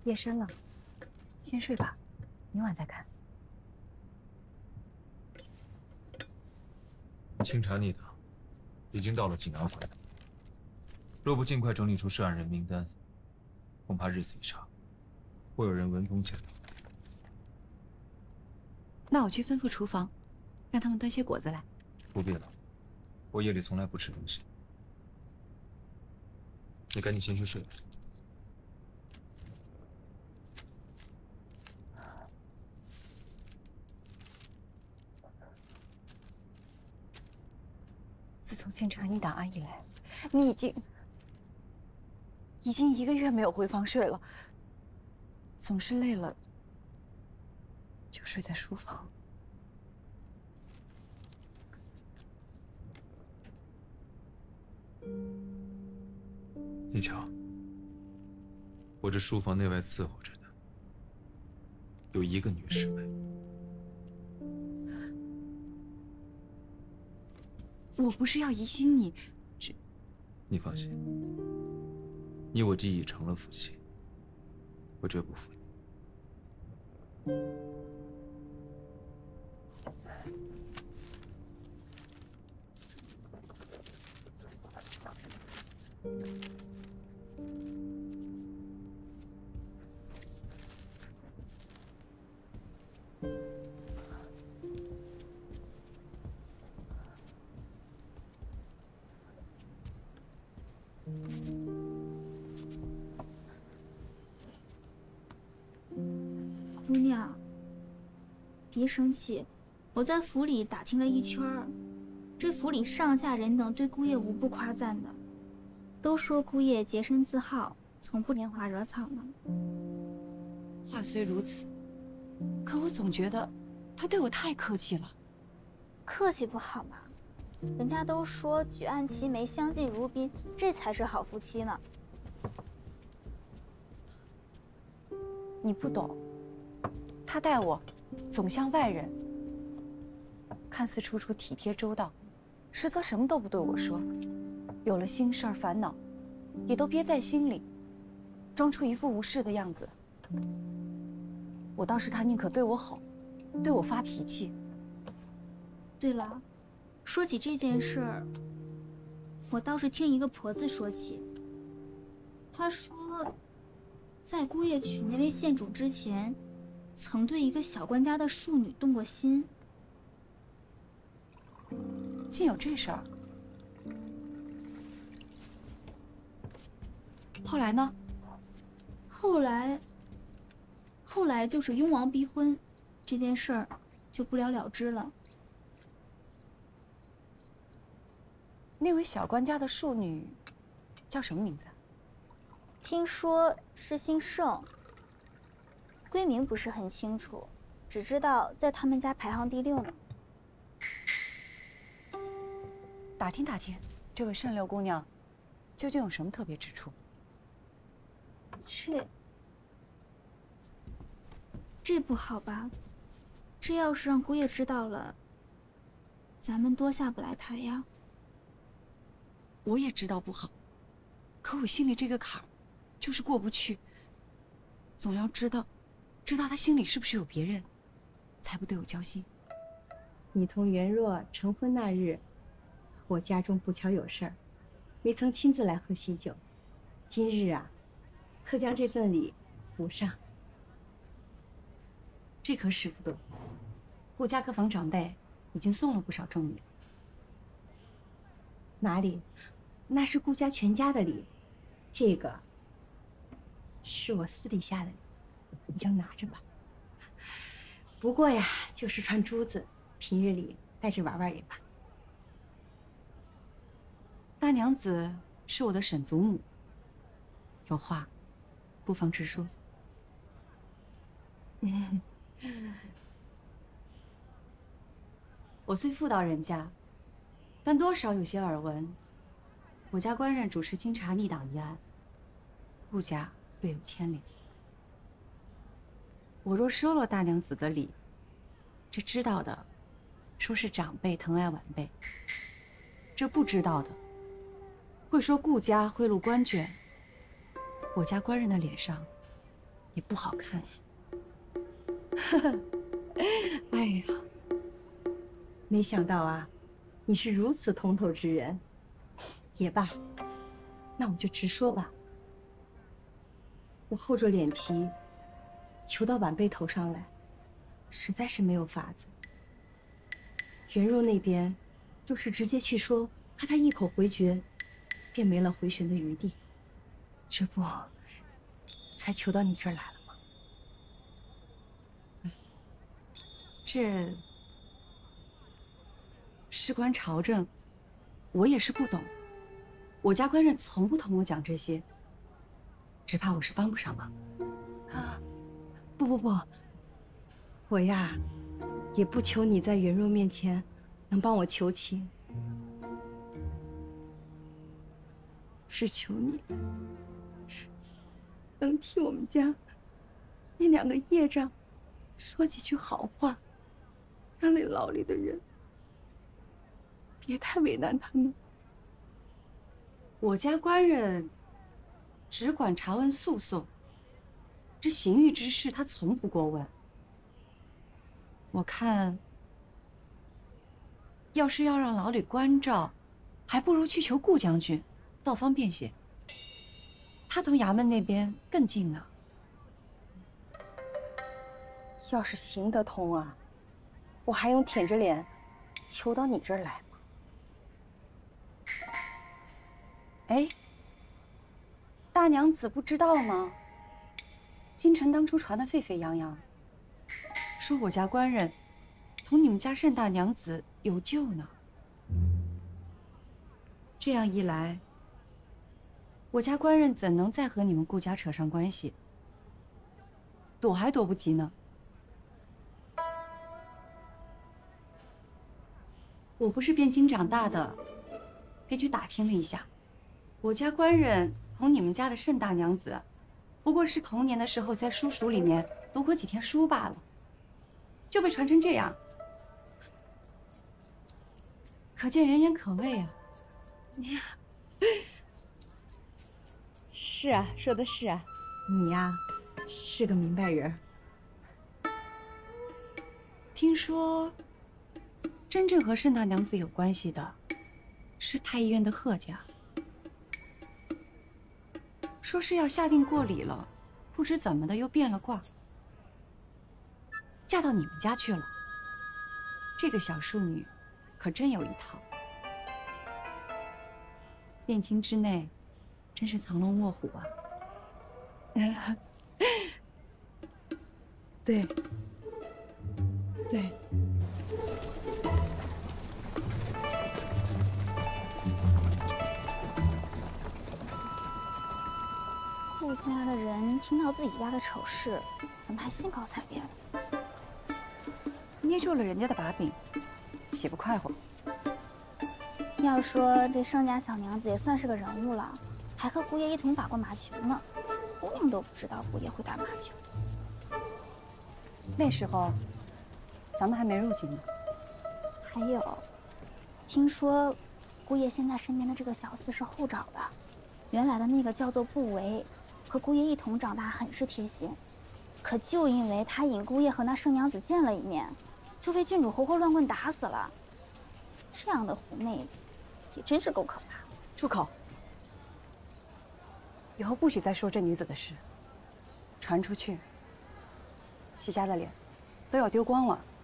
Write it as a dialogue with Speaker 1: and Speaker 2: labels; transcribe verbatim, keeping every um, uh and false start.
Speaker 1: 夜深了，先睡吧，明晚再看。
Speaker 2: 清查逆党已经到了济南回，若不尽快整理出涉案人名单，恐怕日子一长，会有人闻风潜逃。
Speaker 1: 那我去吩咐厨房，让他们端些果子来。
Speaker 2: 不必了，我夜里从来不吃东西。你赶紧先去睡吧。
Speaker 1: 自从清查逆档案以来，你已经已经一个月没有回房睡了，总是累了就睡在书房。
Speaker 2: 你瞧，我这书房内外伺候着的，有一个女侍卫。
Speaker 1: 我不是要疑心你，只……
Speaker 2: 你放心，你我既已成了夫妻，我绝不负你。
Speaker 3: 姑娘，别生气，我在府里打听了一圈儿，这府里上下人等对姑爷无不夸赞的，都说姑爷洁身自好，从不拈花惹草呢。
Speaker 1: 话虽如此，可我总觉得他对我太客气了。
Speaker 3: 客气不好吗？人家都说举案齐眉，相敬如宾，这才是好夫妻呢。
Speaker 1: 你不懂，他待我总像外人，看似处处体贴周到，实则什么都不对我说。有了心事儿烦恼，也都憋在心里，装出一副无事的样子。我倒是他宁可对我吼，对我发脾气。
Speaker 3: 对了，说起这件事儿，我倒是听一个婆子说起，她说，在姑爷娶那位县主之前，曾对一个小官家的庶女动过心。
Speaker 1: 竟有这事儿？后来呢？
Speaker 3: 后来，后来就是雍王逼婚，这件事儿就不了了之了。
Speaker 1: 那位小官家的庶女叫什么名字？
Speaker 3: 听说是姓盛，闺名不是很清楚，只知道在他们家排行第六呢。
Speaker 1: 打听打听，这位盛六姑娘究竟有什么特别之处？
Speaker 3: 这这不好吧？这要是让姑爷知道了，咱们多下不来台呀。
Speaker 1: 我也知道不好，可我心里这个坎儿就是过不去。总要知道，知道他心里是不是有别人，才不对我交心。
Speaker 4: 你同袁若成婚那日，我家中不巧有事儿，没曾亲自来喝喜酒。今日啊，特将这份礼补上。
Speaker 1: 这可使不得，顾家各房长辈已经送了不少重礼。
Speaker 4: 哪里？那是顾家全家的礼，这个是我私底下的礼，你就拿着吧。不过呀，就是串珠子，平日里带着玩玩也罢。
Speaker 1: 大娘子是我的沈祖母，有话不妨直说。嗯，我虽妇道人家，但多少有些耳闻。我家官人主持清查逆党一案，顾家略有牵连。我若收了大娘子的礼，这知道的说是长辈疼爱晚辈，这不知道的会说顾家贿赂官眷，我家官人的脸上也不好看。
Speaker 4: 哎呀，没想到啊，你是如此通透之人。也罢，那我就直说吧。我厚着脸皮求到晚辈头上来，实在是没有法子。袁若那边就是直接去说，怕他一口回绝，便没了回旋的余地。这不，才求到你这儿来了吗？
Speaker 1: 这事关朝政，我也是不懂。我家官人从不同我讲这些，只怕我是帮不上忙。
Speaker 4: 啊，不不不，我呀，也不求你在袁若面前能帮我求情，是求你能替我们家那两个业障说几句好话，让那牢里的人别太为难他们。
Speaker 1: 我家官人只管查问诉讼，这刑狱之事他从不过问。我看，要是要让牢里关照，还不如去求顾将军，倒方便些。他从衙门那边更近呢。
Speaker 4: 要是行得通啊，我还用舔着脸求到你这儿来吗？
Speaker 1: 哎，大娘子不知道吗？京城当初传得沸沸扬扬，说我家官人同你们家单大娘子有救呢。这样一来，我家官人怎能再和你们顾家扯上关系？躲还躲不及呢。我不是汴京长大的，便去打听了一下。我家官人同你们家的单大娘子，不过是童年的时候在书塾里面读过几天书罢了，就被传成这样，可见人言可畏啊！
Speaker 4: 是啊，说的是啊，你呀，是个明白人。
Speaker 1: 听说，真正和单大娘子有关系的，是太医院的贺家。说是要下定过礼了，不知怎么的又变了卦，嫁到你们家去了。这个小庶女，可真有一套。汴京之内，真是藏龙卧虎啊！
Speaker 4: 对，对。
Speaker 3: 顾家的人听到自己家的丑事，怎么还兴高采烈的？
Speaker 1: 捏住了人家的把柄，岂不快活？
Speaker 3: 要说这盛家小娘子也算是个人物了，还和姑爷一同打过马球呢。姑娘都不知道姑爷会打马球。
Speaker 1: 那时候，咱们还没入京呢。
Speaker 3: 还有，听说姑爷现在身边的这个小厮是后找的，原来的那个叫做不为，和姑爷一同长大，很是贴心。可就因为他引姑爷和那盛娘子见了一面，就被郡主活活乱棍打死了。这样的狐妹子，也真是够可怕。
Speaker 1: 住口！以后不许再说这女子的事，传出去，齐家的脸都要丢光了。